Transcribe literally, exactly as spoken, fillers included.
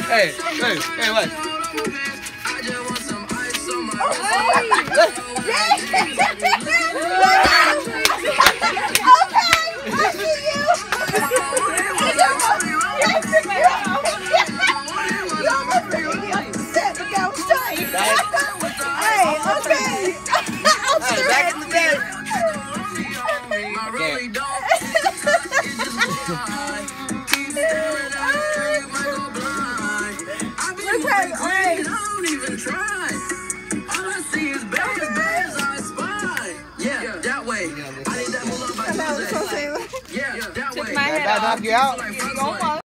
Hey, hey, hey, what? Back in the day. Yeah, that way. I need that move up by Tuesday. Yeah, that way. That knock you out?